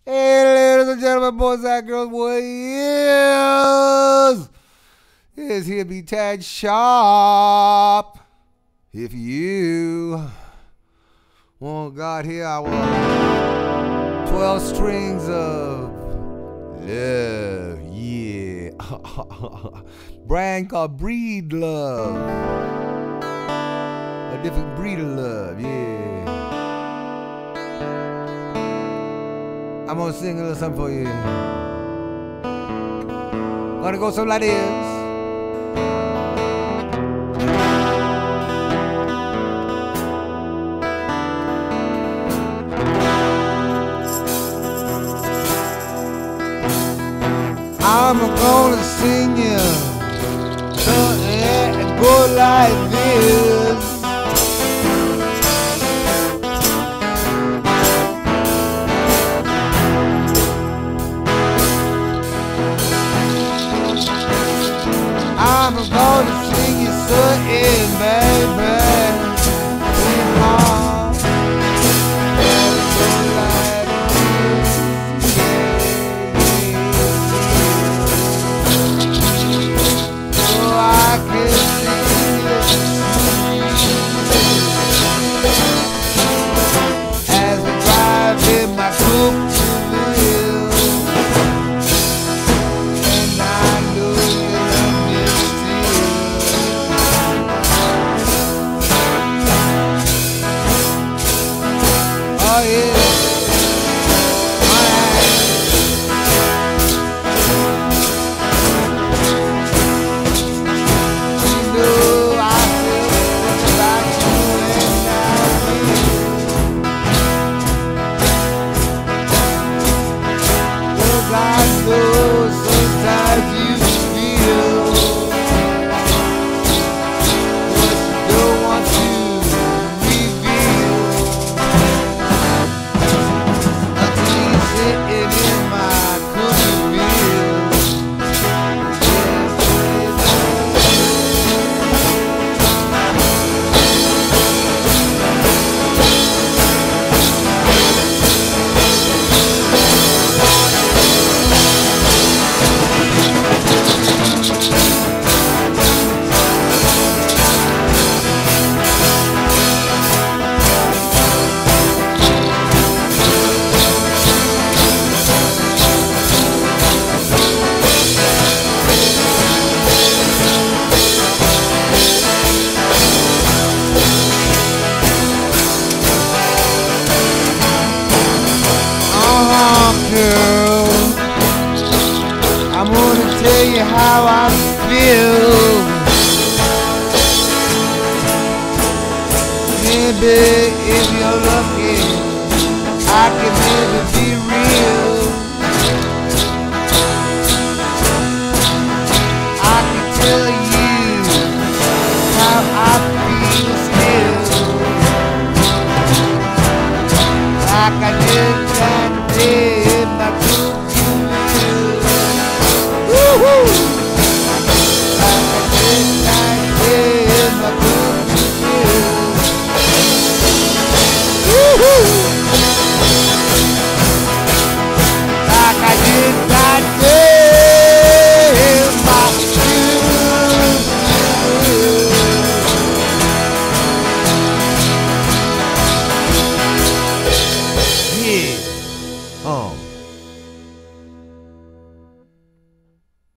Hey, ladies and gentlemen, boys and girls, what is here be Tad Sharp. If you want God here, I will 12 strings of love, yeah. Brand called Breed Love. A different breed of love, yeah. I'm gonna sing a little something for you. Gonna go something like this. I'm gonna sing you something that go like this. I'm gonna sing you something, baby. Girl, I'm gonna tell you how I feel. Maybe if you're lucky, I can maybe be real. I can tell you how I feel still, like I did that day. Oh.